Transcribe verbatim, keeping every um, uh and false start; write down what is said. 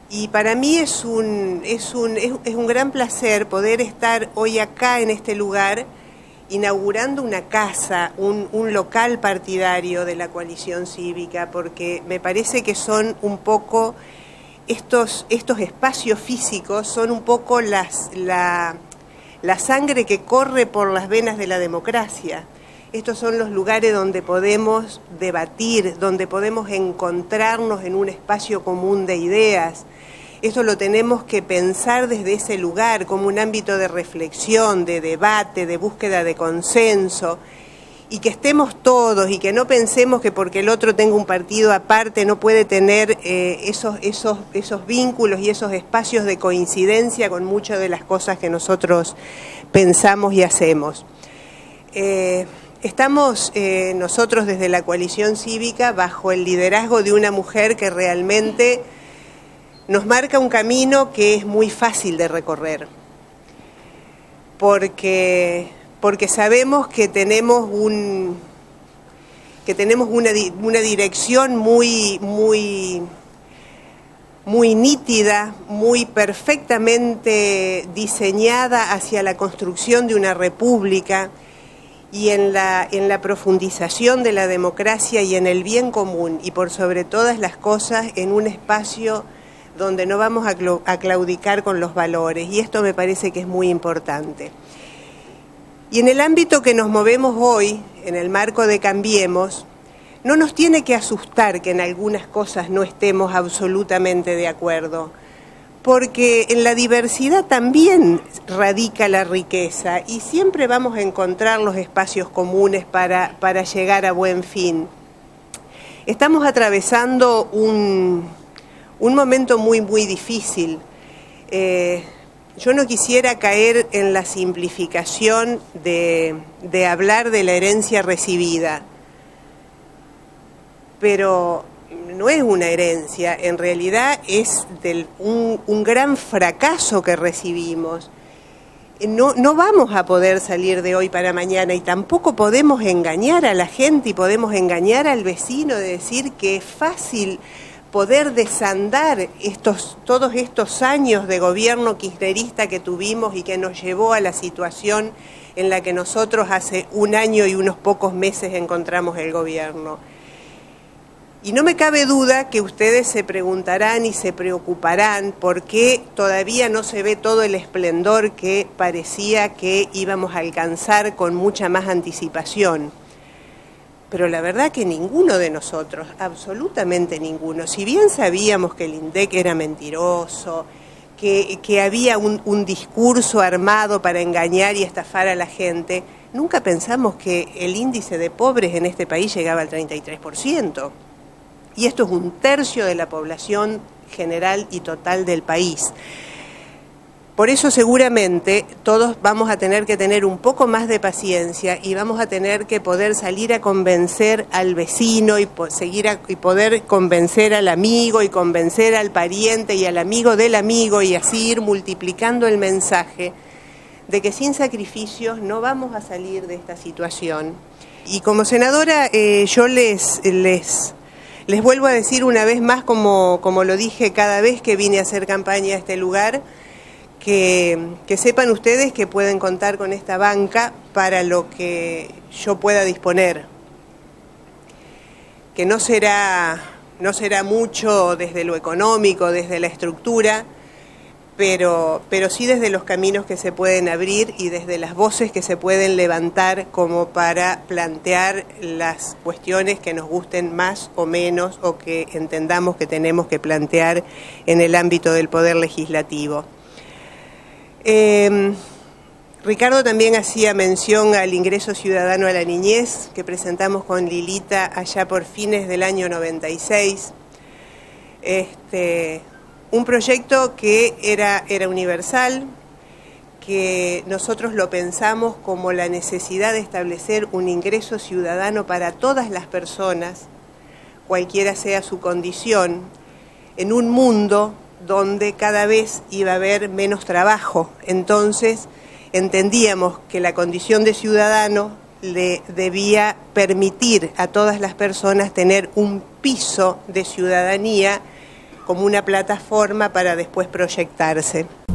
Y para mí es un, es un, es, es un gran placer poder estar hoy acá en este lugar inaugurando una casa, un, un local partidario de la coalición cívica, porque me parece que son un poco, estos, estos espacios físicos son un poco las, la, la sangre que corre por las venas de la democracia. Estos son los lugares donde podemos debatir, donde podemos encontrarnos en un espacio común de ideas. Esto lo tenemos que pensar desde ese lugar, como un ámbito de reflexión, de debate, de búsqueda de consenso, y que estemos todos y que no pensemos que porque el otro tenga un partido aparte no puede tener eh, esos, esos, esos vínculos y esos espacios de coincidencia con muchas de las cosas que nosotros pensamos y hacemos. Eh, Estamos eh, nosotros desde la coalición cívica bajo el liderazgo de una mujer que realmente nos marca un camino que es muy fácil de recorrer, porque, porque sabemos que tenemos, un, que tenemos una, una dirección muy, muy, muy nítida, muy perfectamente diseñada hacia la construcción de una república, y en la, en la profundización de la democracia y en el bien común, y por sobre todas las cosas en un espacio donde no vamos a, a claudicar con los valores, y esto me parece que es muy importante. Y en el ámbito que nos movemos hoy, en el marco de Cambiemos, no nos tiene que asustar que en algunas cosas no estemos absolutamente de acuerdo, porque en la diversidad también radica la riqueza y siempre vamos a encontrar los espacios comunes para, para llegar a buen fin. Estamos atravesando un, un momento muy, muy difícil. Eh, yo no quisiera caer en la simplificación de, de hablar de la herencia recibida, pero no es una herencia, en realidad es del, un, un gran fracaso que recibimos. No, no vamos a poder salir de hoy para mañana y tampoco podemos engañar a la gente y podemos engañar al vecino de decir que es fácil poder desandar estos, todos estos años de gobierno kirchnerista que tuvimos y que nos llevó a la situación en la que nosotros hace un año y unos pocos meses encontramos el gobierno. Y no me cabe duda que ustedes se preguntarán y se preocuparán por qué todavía no se ve todo el esplendor que parecía que íbamos a alcanzar con mucha más anticipación. Pero la verdad que ninguno de nosotros, absolutamente ninguno, si bien sabíamos que el INDEC era mentiroso, que, que había un, un discurso armado para engañar y estafar a la gente, nunca pensamos que el índice de pobres en este país llegaba al treinta y tres por ciento. Y esto es un tercio de la población general y total del país. Por eso seguramente todos vamos a tener que tener un poco más de paciencia y vamos a tener que poder salir a convencer al vecino y, po seguir a, y poder convencer al amigo y convencer al pariente y al amigo del amigo y así ir multiplicando el mensaje de que sin sacrificios no vamos a salir de esta situación. Y como senadora eh, yo les... les Les vuelvo a decir una vez más, como, como lo dije cada vez que vine a hacer campaña a este lugar, que, que sepan ustedes que pueden contar con esta banca para lo que yo pueda disponer. Que no será, no será mucho desde lo económico, desde la estructura, pero, pero sí desde los caminos que se pueden abrir y desde las voces que se pueden levantar como para plantear las cuestiones que nos gusten más o menos o que entendamos que tenemos que plantear en el ámbito del Poder Legislativo. Eh, Ricardo también hacía mención al ingreso ciudadano a la niñez que presentamos con Lilita allá por fines del año noventa y seis. Este... Un proyecto que era, era universal, que nosotros lo pensamos como la necesidad de establecer un ingreso ciudadano para todas las personas, cualquiera sea su condición, en un mundo donde cada vez iba a haber menos trabajo. Entonces entendíamos que la condición de ciudadano le debía permitir a todas las personas tener un piso de ciudadanía como una plataforma para después proyectarse.